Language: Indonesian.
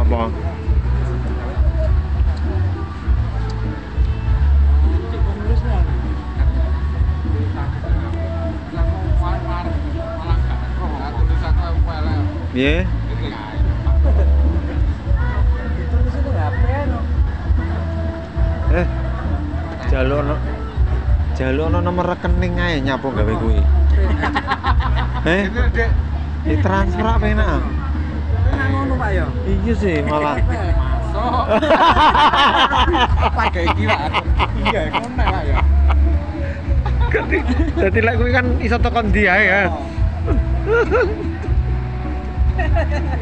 apa? Piye? Jaluk nomor rekening ae nyapo gawe kuwi. Ditransfer apa enak? Nang ngono Pak ya. Iya sih malah. Masuk. Pakai iki Pak. Iya, ngono Pak ya. Dadi lek kuwi kan iso tekan ndi ae kan.